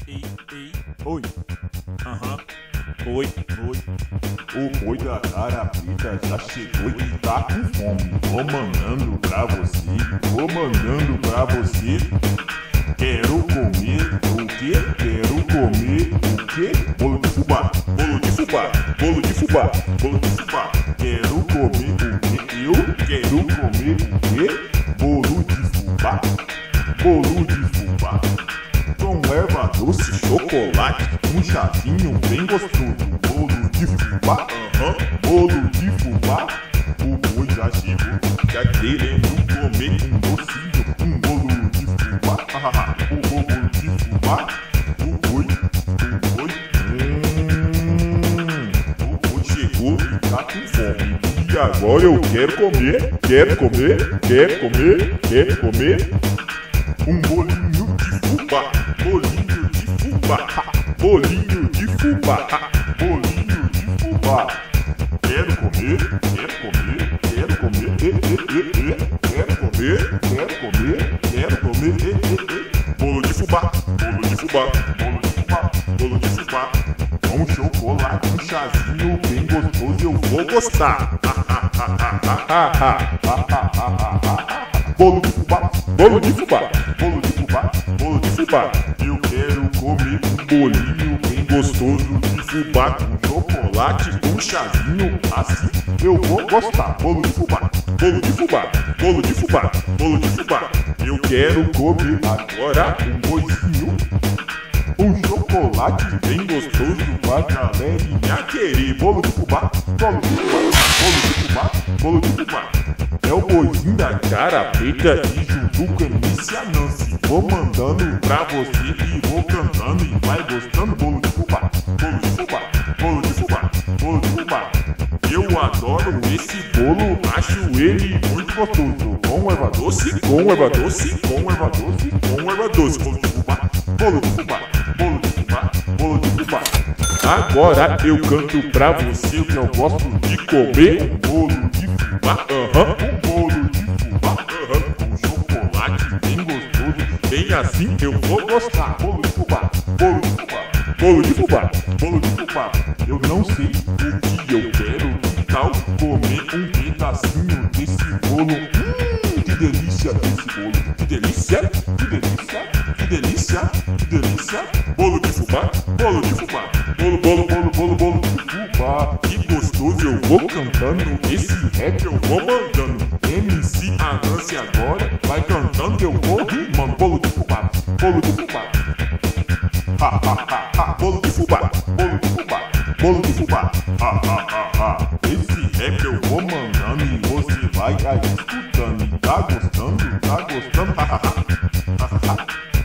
Ei, oi, oi, O boi da cara preta já chegou e tá com fome. Vou mandando pra você. Quero comer o quê? Quero comer o quê? Bolo de fubá. Quero comer o quê? Eu quero comer o quê? Bolo de fubá. Com erva doce, chocolate, um chazinho bem gostoso. Bolo de fubá, bolo de fubá. O boi já chegou, já querendo comer um docinho, um bolo de fubá. O bolo de fubá, o boi chegou e tá com fome. E agora eu quero comer um bolinho de fubá. Quero comer. Bolo de fubá. Com chocolate, um chazinho bem gostoso, eu vou gostar. Bolo de fubá. Eu quero comer um bolinho bem gostoso de fubá com chocolate, um chazinho, assim eu vou gostar. Bolo de fubá. Eu quero comer agora um boizinho, um chocolate bem gostoso pra galerinha querer. Bolo de fubá. É o boizinho da cara preta e junto com a MC Anansi. Vou mandando pra você e vou cantando e vai gostando. Bolo de fubá. Eu adoro esse bolo, acho ele muito gostoso. Com erva doce. Bolo de fubá. Agora eu canto pra você que eu gosto de comer um bolo de fubá. Com chocolate bem gostoso, bem assim eu vou gostar. Bolo de fubá. Eu não sei o que eu quero, que tal comer um pedacinho desse bolo? Que delícia desse bolo, que delícia. Bolo de fubá. Bolo de fubá. Que gostoso, eu vou cantando esse rap, eu vou mandando. MC Anansi agora vai cantando, eu vou rimando. Bolo de fubá. Bolo de fubá. Esse rap eu vou mandando e você vai aí escutando. Tá gostando?